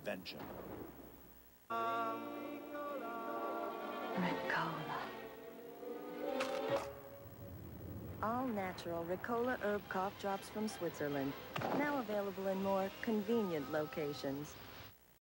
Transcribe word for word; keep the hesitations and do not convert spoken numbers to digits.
invention. Ricola. All-natural Ricola herb cough drops from Switzerland. Now available in more convenient locations.